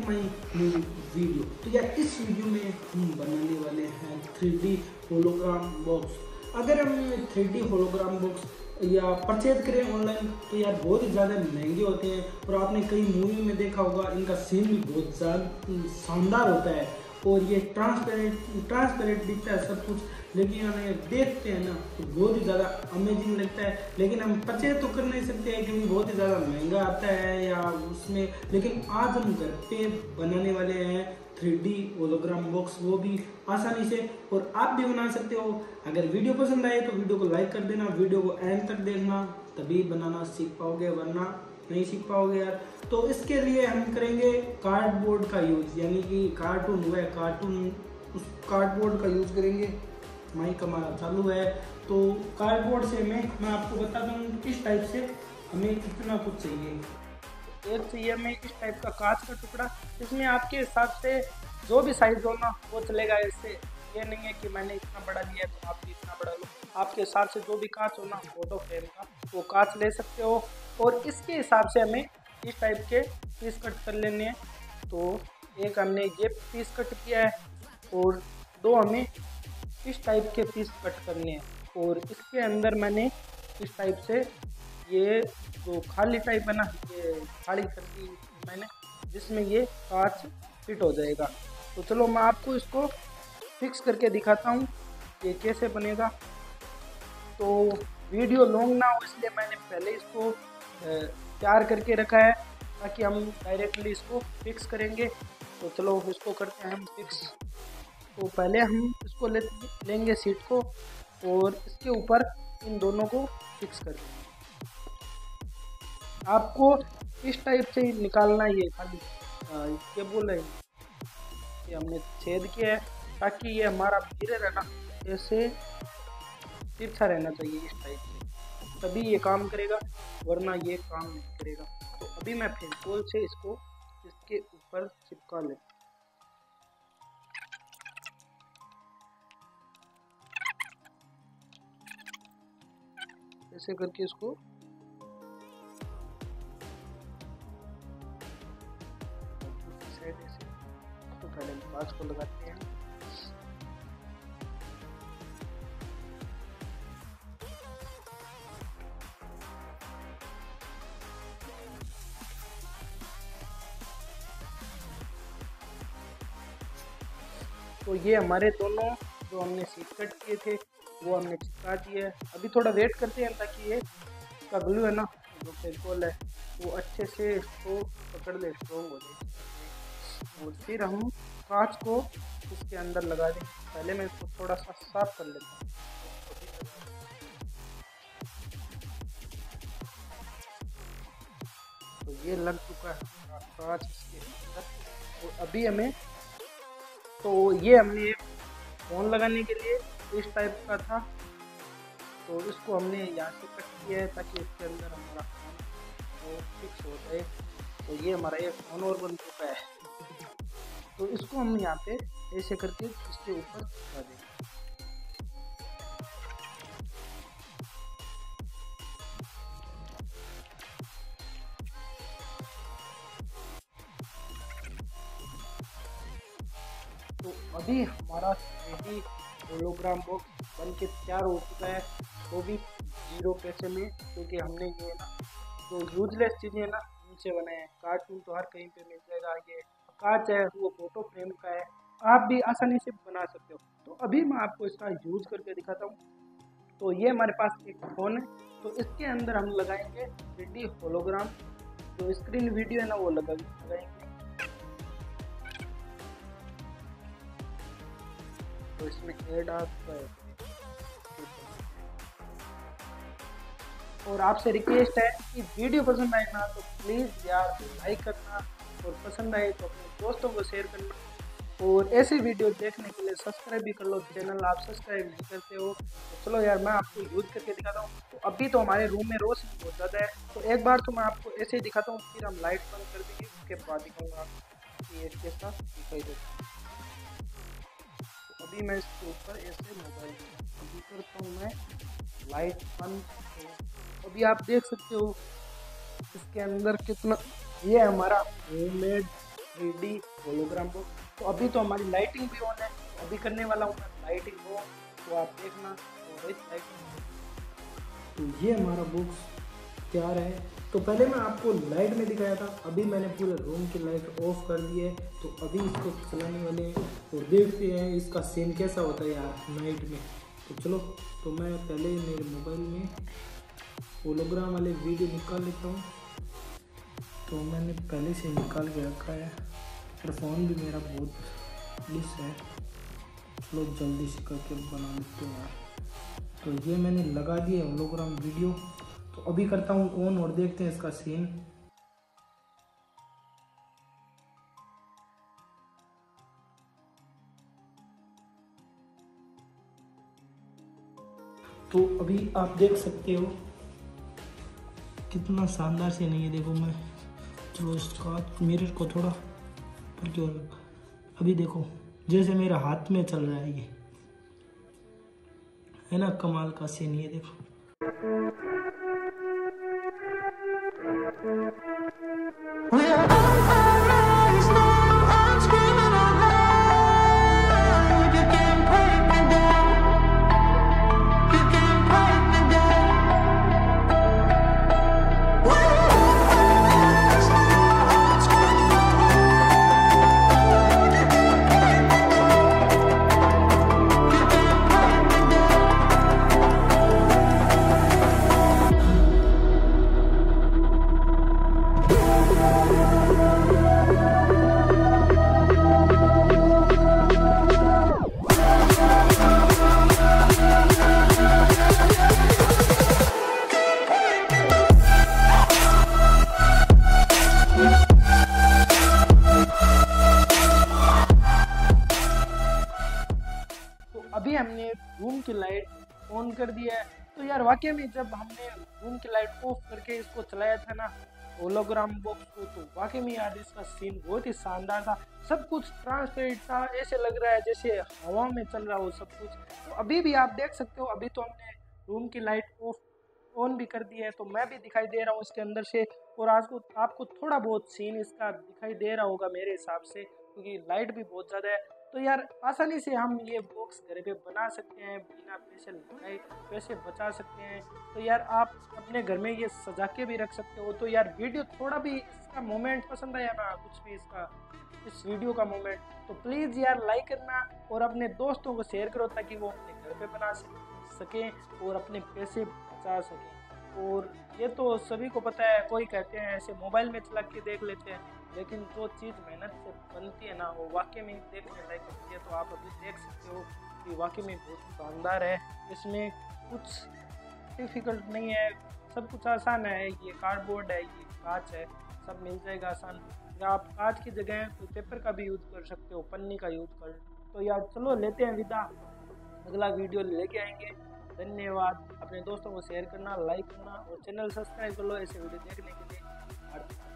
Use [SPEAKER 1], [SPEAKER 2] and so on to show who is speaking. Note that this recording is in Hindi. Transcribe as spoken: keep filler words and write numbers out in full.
[SPEAKER 1] My new video. तो यार इस वीडियो में हम बनाने वाले हैं थ्री डी होलोग्राम बॉक्स। अगर हम थ्री डी होलोग्राम बॉक्स या परचेज करें ऑनलाइन तो यार बहुत ही ज़्यादा महंगे होते हैं, और आपने कई मूवी में देखा होगा इनका सीन भी बहुत ज़्यादा शानदार होता है, और ये ट्रांसपेरेंट ट्रांसपेरेंट दिखता है सब कुछ, लेकिन हमें देखते हैं ना तो बहुत ही ज़्यादा अमेजिंग लगता है। लेकिन हम परचेज तो कर नहीं सकते हैं क्योंकि बहुत ही ज़्यादा महंगा आता है या उसमें। लेकिन आज हम घर पे बनाने वाले हैं थ्री डी होलोग्राम बॉक्स, वो भी आसानी से, और आप भी बना सकते हो। अगर वीडियो पसंद आए तो वीडियो को लाइक कर देना, वीडियो को एंड तक देखना, तभी बनाना सीख पाओगे, वरना नहीं सीख पाओगे यार। तो इसके लिए हम करेंगे कार्डबोर्ड का यूज़, यानी कि कार्टून हुआ है, कार्टून उस कार्डबोर्ड का यूज़ करेंगे। माइक हमारा चालू है तो कार्डबोर्ड से मैं मैं आपको बताता हूँ किस टाइप से हमें कितना कुछ चाहिए। एक चाहिए हमें इस टाइप का कांच का टुकड़ा, इसमें आपके हिसाब से जो भी साइज हो ना वो चलेगा। इससे ये नहीं है कि मैंने इतना बड़ा लिया तो आप भी इतना बड़ा लो, आपके हिसाब से जो भी कांच हो ना फोटो फ्रेम का वो कांच ले सकते हो। और इसके हिसाब से हमें इस टाइप के पीस कट कर लेने हैं। तो एक हमने ये पीस कट किया है और दो हमें इस टाइप के पीस कट करने हैं, और इसके अंदर मैंने इस टाइप से ये जो खाली टाइप है ना, ये खाली कर दी मैंने, जिसमें ये कांच फिट हो जाएगा। तो चलो मैं आपको इसको फिक्स करके दिखाता हूँ ये कैसे बनेगा। तो वीडियो लॉन्ग ना हो इसलिए मैंने पहले इसको तैयार करके रखा है ताकि हम डायरेक्टली इसको फिक्स करेंगे। तो चलो इसको करते हैं हम फिक्स। तो पहले हम इसको ले लेंगे सीट को और इसके ऊपर इन दोनों को फिक्स कर देंगे। आपको इस टाइप से ही निकालना ही है, खाली क्या बोल रहे हैं, ये हमने छेद किया है ताकि ये हमारा मिरर है ना ऐसे तिरछा रहना चाहिए इस टाइप से, तभी ये काम करेगा, वरना ये काम नहीं करेगा। तो अभी मैं फेविकोल से इसको इसके ऊपर चिपका लेता हूँ। ऐसे करके इसको साइड ऐसे, तो पहले हम कांच को लगाते हैं। तो ये हमारे दोनों जो हमने सीट कट किए थे वो हमने चिपका दिए है। अभी थोड़ा वेट करते हैं ताकि ये इसका ग्लू है ना जो फेविकोल है वो अच्छे से इसको पकड़ ले, स्ट्रॉन्ग हो जाए। और फिर हम कांच को इसके अंदर लगा दें। पहले मैं इसको थोड़ा सा साफ कर लेता हूँ। तो ये लग चुका है कांच इसके अंदर। और अभी हमें, तो ये हमने फोन लगाने के लिए इस टाइप का था, तो इसको हमने यहाँ से कट किया है ताकि इसके अंदर हमारा फोन वो फिक्स हो जाए। तो ये हमारा ये फोन और बन चुका है। तो इसको हम यहाँ पे ऐसे करके इसके ऊपर लगा देंगे। तो अभी हमारा थ्री डी होलोग्राम बॉक्स बन के तैयार हो चुका है, वो भी जीरो पैसे में, क्योंकि हमने ये ना जो यूजलेस चीज़ें ना उनसे बनाए हैं। कार्टून तो हर कहीं पे मिल जाएगा, ये कांच है वो फोटो फ्रेम का है, आप भी आसानी से बना सकते हो। तो अभी मैं आपको इसका यूज करके दिखाता हूँ। तो ये हमारे पास एक फ़ोन है, तो इसके अंदर हम लगाएंगे थ्री डी होलोग्राम, जो स्क्रीन वीडियो है ना वो लगा लगाएंगे। तो इसमें ऐड आता है, और आपसे रिक्वेस्ट है कि वीडियो पसंद आए ना तो प्लीज़ यार लाइक करना, और पसंद आए तो अपने दोस्तों को शेयर करना, और ऐसी वीडियो देखने के लिए सब्सक्राइब भी कर लो। चैनल आप सब्सक्राइब नहीं करते हो तो चलो यार मैं आपको यूज़ करके दिखाता हूँ। तो अभी तो हमारे रूम में रोशनी बहुत ज़्यादा है, तो एक बार तो मैं आपको ऐसे ही दिखाता हूँ, फिर हम लाइट बंद कर देंगे, उसके बाद दिखाऊंगा कि ये कैसा दिखाई देता है। तो अभी मैं इसके ऊपर ऐसे मोबाइल अभी करता हूँ मैं लाइट बंद। तो अभी आप देख सकते हो इसके अंदर कितना, ये हमारा homemade three D hologram box. तो अभी तो हमारी लाइटिंग भी ऑन है, अभी करने वाला हूँ लाइटिंग ऑन, तो आप देखना। तो लाइटिंग, तो ये हमारा बॉक्स तैयार है। तो पहले मैं आपको लाइट में दिखाया था, अभी मैंने पूरे रूम की लाइट ऑफ कर दी है। तो अभी इसको चलाने वाले हैं और देखते हैं इसका सीन कैसा होता है यार नाइट में। तो चलो, तो मैं पहले मेरे मोबाइल में होलोग्राम वाले वीडियो निकाल लेता हूँ। तो मैंने पहले से निकाल के रखा है, फिर फ़ोन भी मेरा बहुत डिस है। चलो जल्दी से करके बना लेते हैं यार। तो ये मैंने लगा दिया होलोग्राम वीडियो। तो अभी करता हूँ ऑन और देखते हैं इसका सीन। तो अभी आप देख सकते हो कितना शानदार सीन है ये। देखो मैं, चलो इसका मिरर को थोड़ा ऊपर की ओर, अभी देखो जैसे मेरा हाथ में चल रहा है, ये है ना कमाल का सीन। ये देखो अभी हमने रूम की लाइट ऑन कर दिया है। तो यार वाकई में जब हमने रूम की लाइट ऑफ करके इसको चलाया था ना होलोग्राम बॉक्स को, तो वाकई में यार इसका सीन बहुत ही शानदार था। सब कुछ ट्रांसपेरेंट था, ऐसे लग रहा है जैसे हवा में चल रहा हो सब कुछ। तो अभी भी आप देख सकते हो, अभी तो हमने रूम की लाइट ऑफ ऑन भी कर दी है, तो मैं भी दिखाई दे रहा हूँ इसके अंदर से। और आज को आपको थोड़ा बहुत सीन इसका दिखाई दे रहा होगा मेरे हिसाब से, क्योंकि लाइट भी बहुत ज़्यादा है। तो यार आसानी से हम ये बॉक्स घर पे बना सकते हैं, बिना पैसे लगाए पैसे बचा सकते हैं। तो यार आप अपने घर में ये सजा के भी रख सकते हो। तो यार वीडियो थोड़ा भी इसका मोमेंट पसंद आया ना, कुछ भी इसका इस वीडियो का मोमेंट, तो प्लीज़ यार लाइक करना और अपने दोस्तों को शेयर करो, ताकि वो अपने घर पे बना सकें और अपने पैसे बचा सकें। और ये तो सभी को पता है, कोई कहते हैं ऐसे मोबाइल में चला के देख लेते हैं, लेकिन जो चीज़ मेहनत से बनती है ना, वो वाकई में देखने लायक होती है। तो आप अभी देख सकते हो कि वाकई में बहुत शानदार है, इसमें कुछ डिफ़िकल्ट नहीं है, सब कुछ आसान है। ये कार्डबोर्ड है, ये कांच है, सब मिल जाएगा आसान। या आप कांच की जगह तो पेपर का भी यूज़ कर सकते हो, पन्नी का यूज़ कर। तो यार चलो लेते हैं विदा, अगला वीडियो लेके आएंगे। धन्यवाद। अपने दोस्तों को शेयर करना, लाइक करना और चैनल सब्सक्राइब कर लो ऐसे वीडियो देखने के लिए।